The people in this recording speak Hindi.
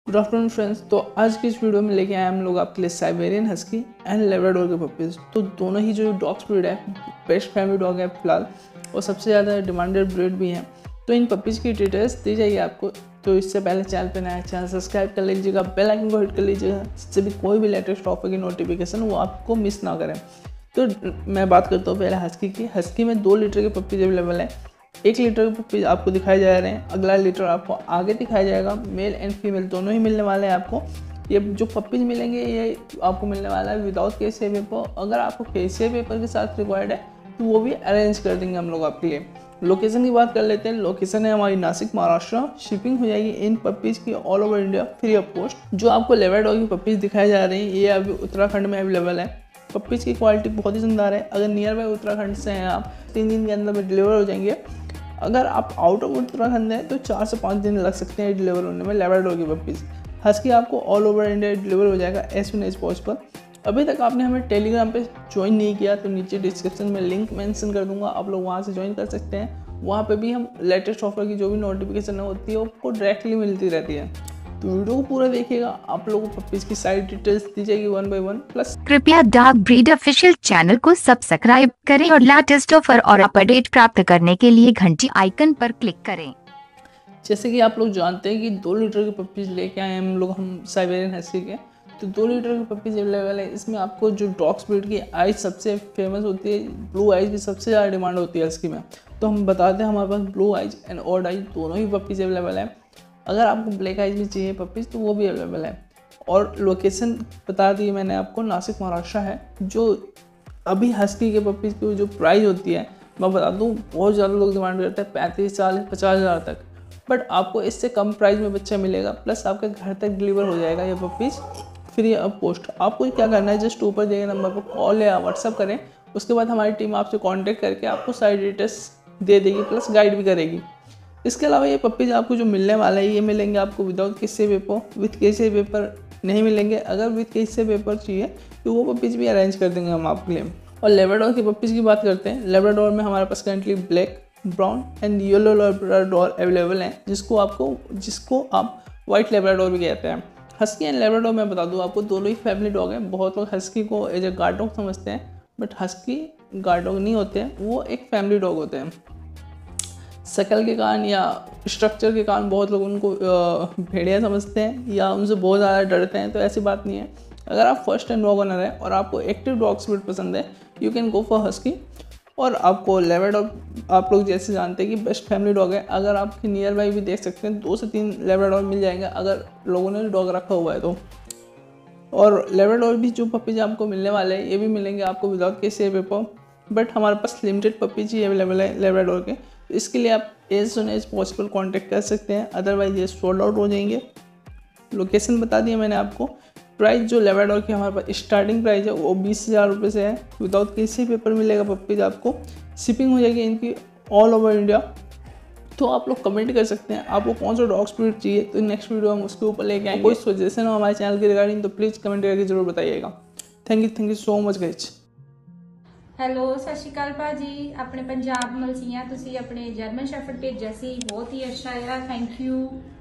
Good afternoon friends. तो आज की इस वीडियो में लेके आए हम लोग आपके लिए साइबेरियन हस्की एंड लेब्राडोर के पपीज़। तो दोनों ही जो डॉग ब्रीड है बेस्ट फैमिली डॉग है फिलहाल, और सबसे ज़्यादा डिमांडेड ब्रीड भी हैं। तो इन पपीज़ की डिटेल्स दी जाएगी आपको। तो इससे पहले चैनल पर नया चैनल सब्सक्राइब कर लीजिएगा, बेल आइकन को हिट कर लीजिएगा, जिससे भी कोई भी लेटेस्ट ऑफर की नोटिफिकेशन वो आपको मिस ना करें। तो मैं बात करता हूँ पहले हस्की की। हस्की में 2 लीटर के पपीज़ अवेलेबल है। 1 लीटर के पपीज़ आपको दिखाए जा रहे हैं, अगला लीटर आपको आगे दिखाया जाएगा। मेल एंड फीमेल दोनों ही मिलने वाले हैं आपको। ये जो पपीज़ मिलेंगे ये आपको मिलने वाला है विदाउट केसीआई पेपर। अगर आपको केसीआई पेपर के साथ रिक्वायर्ड है तो वो भी अरेंज कर देंगे हम लोग आपके लिए। लोकेशन की बात कर लेते हैं। लोकेशन है हमारी नासिक, महाराष्ट्र। शिपिंग हो जाएगी इन पपीज़ की all over India free of cost. जो आपको लेब्राडोर की पपीज़ दिखाई जा रही हैं ये अभी उत्तराखंड में अवेलेबल है। पपीज़ की क्वालिटी बहुत ही शानदार है। अगर नियर बाय उत्तराखंड से हैं आप 3 दिन के अंदर में डिलीवर हो जाएंगे। अगर आप आउट ऑफ उत्तराखंड हैं तो 4 से 5 दिन लग सकते हैं डिलीवर होने में लेब्राडोर की पपीज़। हस्की आपको ऑल ओवर इंडिया डिलीवर हो जाएगा एज सून एज पॉसिबल। अभी तक आपने हमें टेलीग्राम पे ज्वाइन नहीं किया तो नीचे डिस्क्रिप्शन में लिंक मेंशन कर दूंगा, आप लोग वहाँ से ज्वाइन कर सकते हैं। वहाँ पे भी हम लेटेस्ट ऑफर की जो भी नोटिफिकेशन होती है आपको डायरेक्टली मिलती रहती है। तो वीडियो को पूरा देखिएगा, आप लोगों को पपीज़ की सारी डिटेल्स दी जाएगी 1 बाय 1। प्लस कृपया डॉग ब्रीड ऑफिशियल चैनल को सब्सक्राइब करें और लेटेस्ट ऑफर और अपडेट प्राप्त करने के लिए घंटी आइकन पर क्लिक करें। जैसे कि आप लोग जानते हैं कि 2 लीटर के पपीज़ लेके आए हम लोग, हम साइबेरियन हस्की के। तो 2 लीटर के पपीज़ अवेलेबल है। इसमें आपको जो डॉग्स ब्रीड की आइज सबसे फेमस होती है, ब्लू आइज की सबसे ज़्यादा डिमांड होती है हस्की में। तो हम बताते हैं हमारे पास blue eyes and odd eyes दोनों ही पपीज़ अवेलेबल है। अगर आपको ब्लैक आइज में चाहिए पपीज़ तो वो भी अवेलेबल है। और लोकेशन बता दी मैंने आपको, नासिक महाराष्ट्र है। जो अभी हस्की के पपीज़ की जो प्राइस होती है मैं बता दूँ, बहुत ज़्यादा लोग डिमांड करते हैं 35-40-50 हज़ार तक। बट आपको इससे कम प्राइस में बच्चा मिलेगा, प्लस आपके घर तक डिलीवर हो जाएगा ये पपीज़ फ्री ऑफ कॉस्ट। आपको क्या करना है, जस्ट ऊपर दिए गए नंबर पर कॉल या व्हाट्सअप करें। उसके बाद हमारी टीम आपसे कॉन्टैक्ट करके आपको सारी डिटेल्स दे देगी, प्लस गाइड भी करेगी। इसके अलावा ये पपीज़ आपको जो मिलने वाला है ये मिलेंगे आपको without KCI paper. With KCI paper नहीं मिलेंगे। अगर विथ केसीआई पेपर चाहिए तो वो पपीज़ भी अरेंज कर देंगे हम आपके लिए। और लेब्राडोर की पपीज़ की बात करते हैं। लेब्राडोर में हमारे पास currently black, brown and yellow Labrador available हैं, जिसको आप वाइट लेब्राडोर भी कहते हैं। हस्की एंड लेब्राडोर मैं बता दूँ आपको, दोनों ही फैमिली डॉग हैं। बहुत लोग हस्की को एज ए गार्ड डॉग समझते हैं, बट हस्की गार्ड डॉग नहीं होते हैं, वो एक फैमिली डॉग होते हैं। शक्ल के कारण या स्ट्रक्चर के कारण बहुत लोग उनको भेड़िया समझते हैं या उनसे बहुत ज़्यादा डरते हैं, तो ऐसी बात नहीं है। अगर आप फर्स्ट टाइम डॉग ओनर है और आपको एक्टिव डॉग्स ब्रीड पसंद है, you can go for husky. और आपको लेब्राडोर आप लोग जैसे जानते हैं कि बेस्ट फैमिली डॉग है। अगर आपके नियर बाई भी देख सकते हैं 2 से 3 लेब्राडोर मिल जाएंगे अगर लोगों ने डॉग रखा हुआ है तो। और लेब्राडोर भी जो पपीज आपको मिलने वाले हैं ये भी मिलेंगे आपको विदाउट केसीआई पेपर। बट हमारे पास लिमिटेड पपीज ही अवेलेबल है लेब्राडोर के, तो इसके लिए आप as soon as possible contact कर सकते हैं, अदरवाइज ये सोल्ड आउट हो जाएंगे। लोकेशन बता दिया मैंने आपको। प्राइस जो लेब्राडोर की हमारे पास स्टार्टिंग प्राइस है वो 20,000 रुपये से है। विदाउट केसीआई पेपर मिलेगा पपीज आपको। शिपिंग हो जाएगी इनकी ऑल ओवर इंडिया। तो आप लोग कमेंट कर सकते हैं आपको कौन सा डॉग ब्रीड चाहिए, तो नेक्स्ट वीडियो हम उसके ऊपर लेके आएंगे। कोई सजेशन हो हमारे चैनल के रिगार्डिंग तो प्लीज़ कमेंट करके जरूर बताइएगा। Thank you so much guys. Hello ਸਤਿ ਸ਼੍ਰੀ ਅਕਾਲ ਭਾਜੀ। ਆਪਣੇ ਪੰਜਾਬ ਮਲਸੀਆਂ ਤੁਸੀਂ ਆਪਣੇ ਜਰਮਨ ਸ਼ੈਫਰਡ ਭੇਜਿਆ ਸੀ, ਬਹੁਤ ਹੀ ਅੱਛਾ ਆ, ਥੈਂਕ ਯੂ।